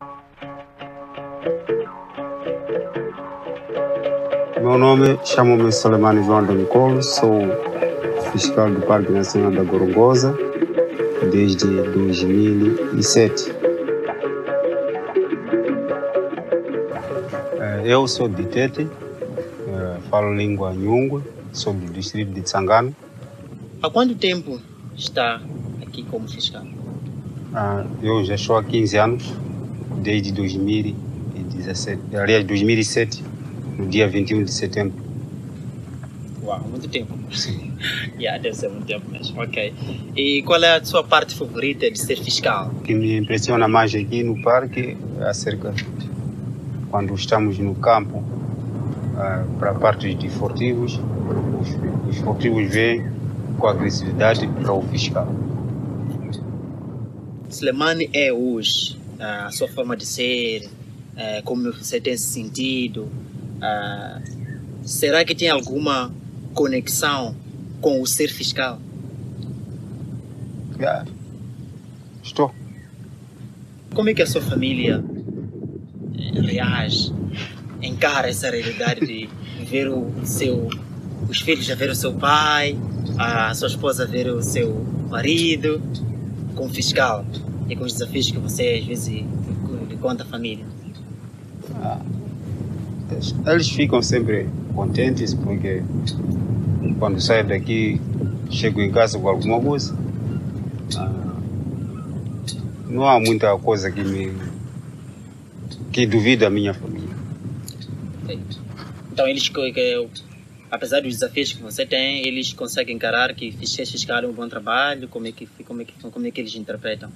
Meu nome, chamo-me Sulemane João Damicolo, sou fiscal do Parque Nacional da Gorongosa desde 2007. Eu sou de Tete, falo língua nhungwe, sou do distrito de Tsangano. Há quanto tempo está aqui como fiscal? Eu já estou há 15 anos, desde 2017, aliás 2007, no dia 21 de setembro. Uau, muito tempo. Sim. Deve ser muito tempo mesmo, ok. E qual é a sua parte favorita de ser fiscal? O que me impressiona mais aqui no parque é acerca quando estamos no campo, para partes de furtivos, os furtivos vêm com agressividade para o fiscal. Sulemane é hoje a sua forma de ser, como você tem se sentido. Será que tem alguma conexão com o ser fiscal? Estou. Como é que a sua família reage, encara essa realidade de ver os filhos a ver o seu pai, a sua esposa a ver o seu marido como fiscal e com os desafios que você às vezes lhe conta à família? Eles ficam sempre contentes porque quando saio daqui chego em casa com alguma coisa. Não há muita coisa que duvida a minha família. Então eles, apesar dos desafios que você tem, eles conseguem encarar que fiscal é um bom trabalho? Como é que eles interpretam?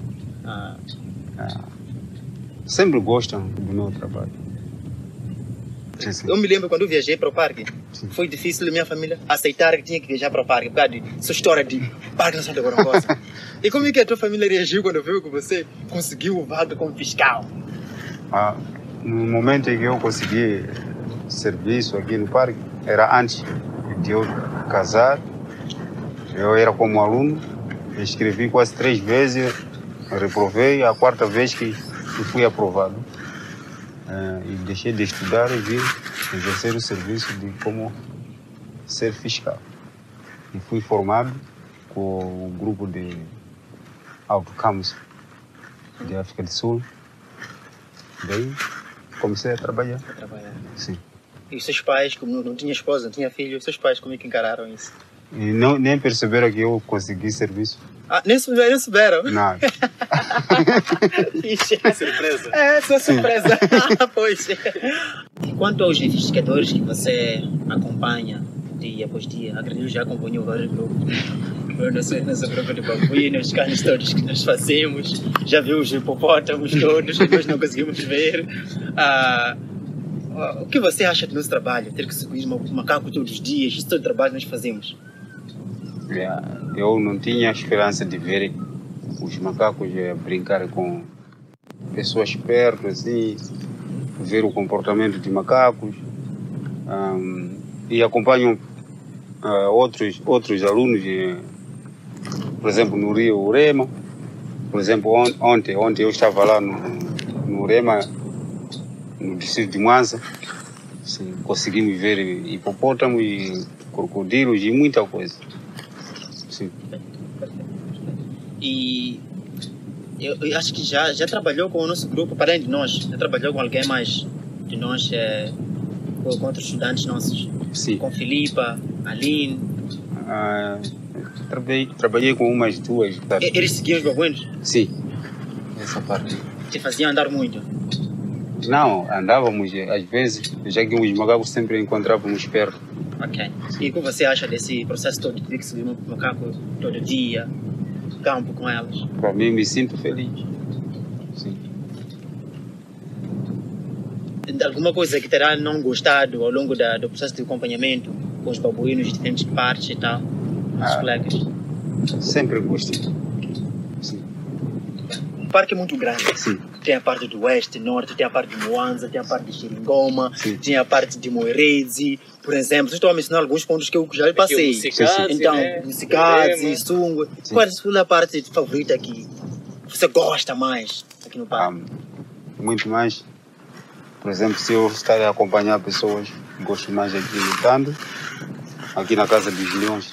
Sempre gostam do meu trabalho. Sim. Eu me lembro quando eu viajei para o parque. Sim. Foi difícil a minha família aceitar que tinha que viajar para o parque, por causa de sua história de Parque Nacional da Gorongosa. E como é que a tua família reagiu quando viu que você conseguiu o vaga como fiscal? No momento em que eu consegui serviço aqui no parque, era antes de eu casar. Eu era como aluno, escrevi quase 3 vezes, reprovei, a 4ª vez que fui aprovado. E deixei de estudar e vim exercer o serviço de como ser fiscal. E fui formado com o grupo de autocampos de África do Sul. Daí comecei a trabalhar. Sim. E os seus pais, como não tinha esposa, não tinha filho, os seus pais como é que encararam isso? E nem perceberam que eu consegui serviço. Nem souberam? Não. Surpresa. Sua surpresa. Pois. E quanto aos investigadores que você acompanha dia após dia, acredito que já acompanhou vários grupos. Nosso grupo de babuínos, os carnes todos que nós fazemos, já viu os hipopótamos todos que nós não conseguimos ver. O que você acha do nosso trabalho? Ter que seguir um macaco todos os dias, isso todo o trabalho que nós fazemos? Eu não tinha esperança de ver os macacos brincar com pessoas perto, assim, ver o comportamento de macacos. E acompanho outros alunos, por exemplo, no Rio Urema. Por exemplo, ontem eu estava lá no Urema, no distrito de Mwanza. Conseguimos ver hipopótamos e crocodilos e muita coisa. Sim. E eu acho que já trabalhou com o nosso grupo, para além de nós, já trabalhou com alguém mais de nós, com outros estudantes nossos? Sim. Com Filipa, Aline? Trabalhei com umas 2. Eles seguiam os babuínos? Sim, essa parte. Te faziam andar muito? Não, andávamos às vezes, já que os macacos sempre encontrávamos perto. Ok. E o que você acha desse processo todo de ter que subir um macaco todo dia, campo com elas? Para mim, me sinto feliz. Sim. Alguma coisa que terá não gostado ao longo do processo de acompanhamento com os babuínos de diferentes partes e tal, os colegas? Sempre gostei. Sim. O parque é muito grande. Sim. Tem a parte do oeste, norte, tem a parte de Mwanza, tem a parte de Xiringoma, sim, tem a parte de Moerezi, por exemplo. Estou a mencionar alguns pontos que eu já passei. Então, Fiscais, Sungo. Qual é a parte favorita que você gosta mais aqui no parque? muito mais. Por exemplo, se eu estar a acompanhar pessoas, gosto mais aqui lutando, aqui na Casa dos Leões.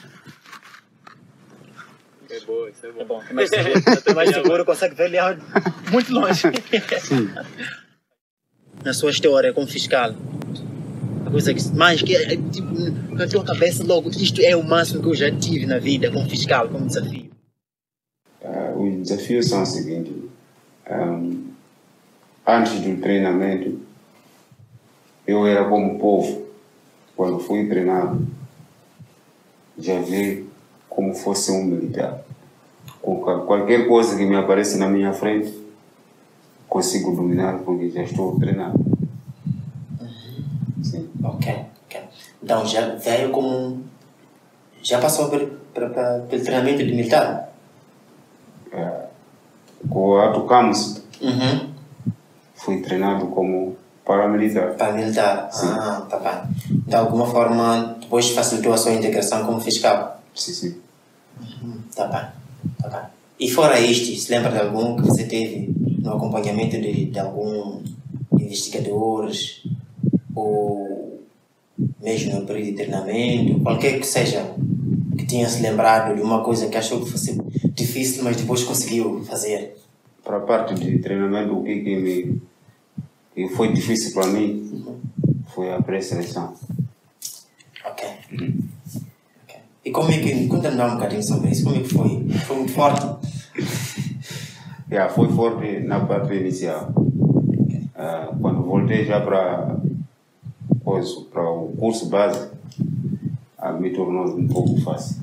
É bom, isso é bom. É bom, mais seguro, consegue ver leão muito longe. Sim. Na sua história como fiscal, a coisa que tipo, na tua cabeça logo, isto é o máximo que eu já tive na vida como fiscal, como desafio. Os desafios são os seguintes. Antes do treinamento, eu era como povo. Quando fui treinado, já vi como fosse um militar. Com qualquer coisa que me aparece na minha frente, consigo dominar porque já estou treinado. Sim. Ok. Então já veio como... Já passou pelo treinamento de militar? Com o Ato Camus, Uhum. fui treinado como paramilitar. Paramilitar? Sim. Ah, tá bem. De alguma forma, depois facilitou a sua integração como fiscal? Sim. Tá bem. E fora este, se lembra de algum que você teve no acompanhamento de algum investigadores ou mesmo no período de treinamento, qualquer que seja, que tenha se lembrado de uma coisa que achou que fosse difícil, mas depois conseguiu fazer? Para a parte de treinamento, o que foi difícil para mim foi a pré-seleção. Ok. E como é que, conta-me um bocadinho sobre isso, como é que foi? Foi muito forte? Foi forte na parte inicial. Quando voltei já para o curso base, me tornou um pouco fácil.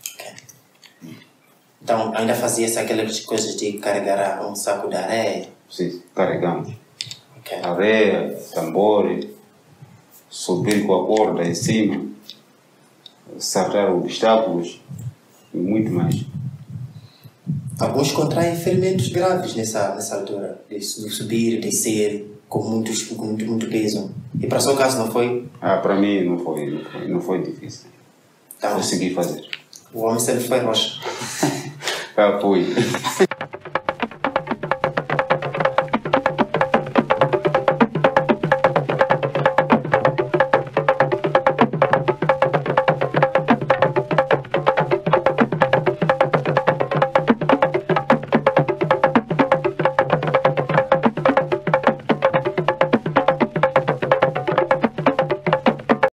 Então, ainda fazia-se aquelas coisas de carregar um saco de areia? Sim, carregamos. Ok. Areia, tambores, subir com a corda em cima, saltar obstáculos e muito mais. Alguns contraem ferimentos graves nessa altura, de subir, descer, com muito peso. E para o seu caso não foi? Para mim não foi difícil. Então, Consegui fazer. o homem sempre foi rocha. Foi.